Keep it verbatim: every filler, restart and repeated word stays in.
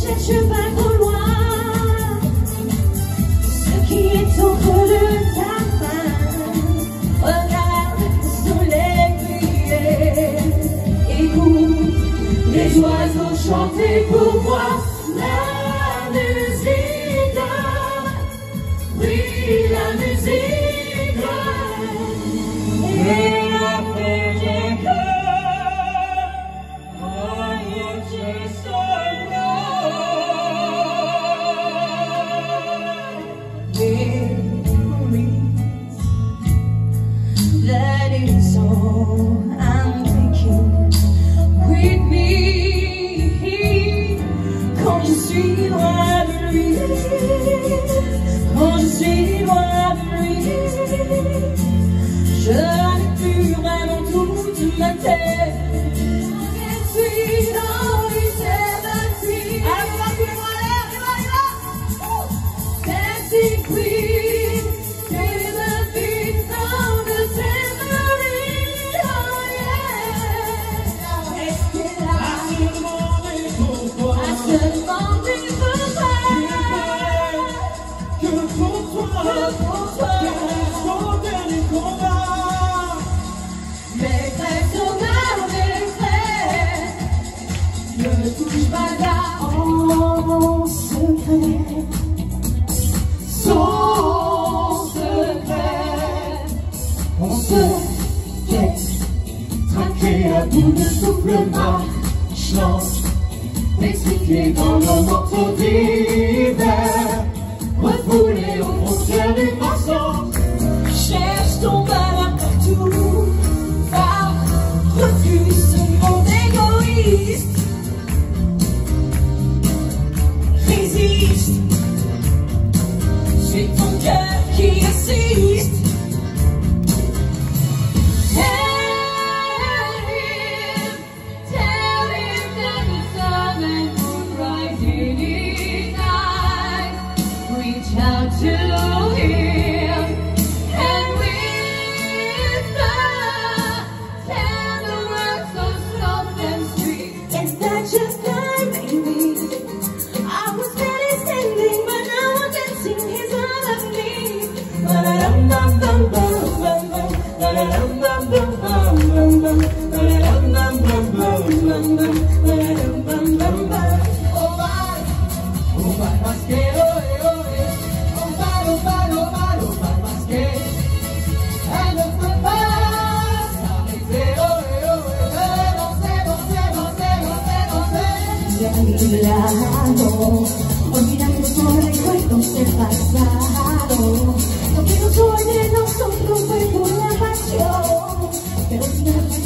cherche pas trop loin ce qui est au creux de ta main. Regarde sur les prières, écoute les oiseaux chanter pour voir la musique. Oui, la musique. Et après j'ai cœur, rien je memories, that is all I'm thinking with me. Quand je suis loin de lui, quand je suis loin de lui, je n'ai plus vraiment toute ma tête. Je suis dans l'éternité. Alors, battez-moi l'air, il va, il va. Dancing Queen, c'est the beat of the memory. Oh yeah. Est-ce que là, à se demander pourquoi, à se demander pourquoi, que pour toi, que pour toi, que son dernier combat. Mes frères sont là, mes frères, ne touche pas là en secret. Son secret, on se laisse traquer à bout de souffle, marche, lance, expliquer dans nos morceaux d'hiver, refoulés aux frontières du mensonge. Cherche ton malheur partout, car refuse ce monde égoïste. Résiste, c'est ton cœur qui assiste. Tell him, tell him that the sun and moon rising in night. Reach out to him and whisper, tell the words so soft and sweet. It's not just time, baby. I was barely standing, but now I'm dancing. He's all of me. On va masquer, oh eh oh eh. On va, on va, on va, on va masquer. Elle ne peut pas s'arrêter, oh eh oh eh. Danser, danser, danser, danser, danser. Y arrivado, olvidando todo el recuerdos del pasado. Lo que nos une nosotros fue por la pasión, pero si no